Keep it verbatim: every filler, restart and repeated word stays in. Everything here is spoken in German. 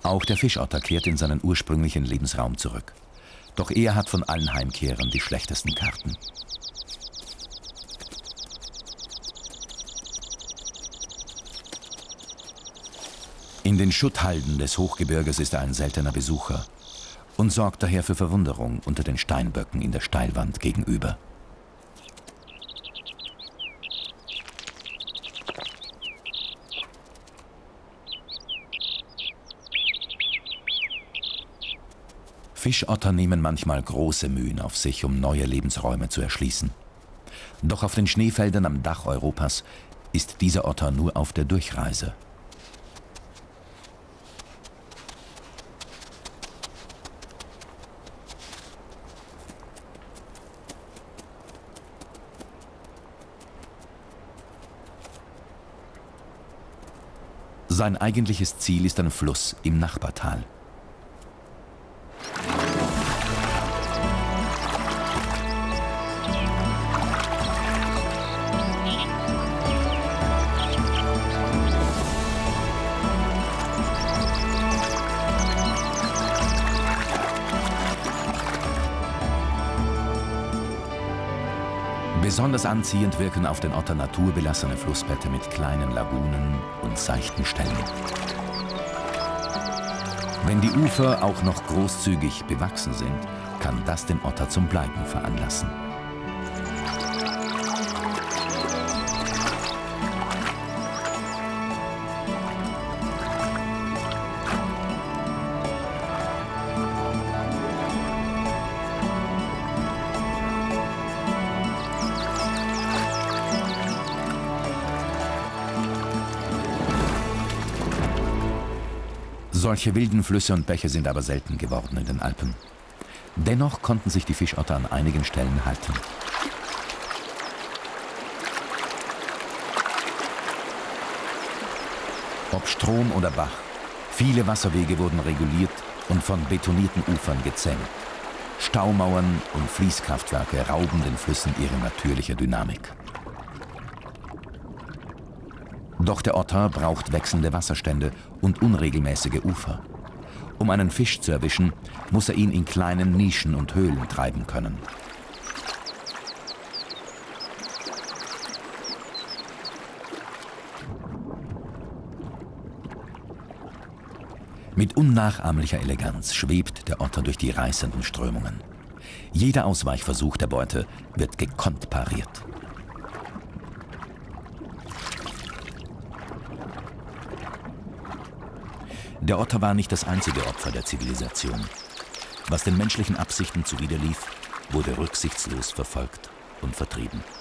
Auch der Fischotter kehrt in seinen ursprünglichen Lebensraum zurück. Doch er hat von allen Heimkehrern die schlechtesten Karten. In den Schutthalden des Hochgebirges ist er ein seltener Besucher und sorgt daher für Verwunderung unter den Steinböcken in der Steilwand gegenüber. Fischotter nehmen manchmal große Mühen auf sich, um neue Lebensräume zu erschließen. Doch auf den Schneefeldern am Dach Europas ist dieser Otter nur auf der Durchreise. Sein eigentliches Ziel ist ein Fluss im Nachbartal. Besonders anziehend wirken auf den Otter naturbelassene Flussbette mit kleinen Lagunen und seichten Stellen. Wenn die Ufer auch noch großzügig bewachsen sind, kann das den Otter zum Bleiben veranlassen. Solche wilden Flüsse und Bäche sind aber selten geworden in den Alpen. Dennoch konnten sich die Fischotter an einigen Stellen halten. Ob Strom oder Bach, viele Wasserwege wurden reguliert und von betonierten Ufern gezähmt. Staumauern und Fließkraftwerke rauben den Flüssen ihre natürliche Dynamik. Doch der Otter braucht wechselnde Wasserstände und unregelmäßige Ufer. Um einen Fisch zu erwischen, muss er ihn in kleinen Nischen und Höhlen treiben können. Mit unnachahmlicher Eleganz schwebt der Otter durch die reißenden Strömungen. Jeder Ausweichversuch der Beute wird gekonnt pariert. Der Otter war nicht das einzige Opfer der Zivilisation. Was den menschlichen Absichten zuwiderlief, wurde rücksichtslos verfolgt und vertrieben.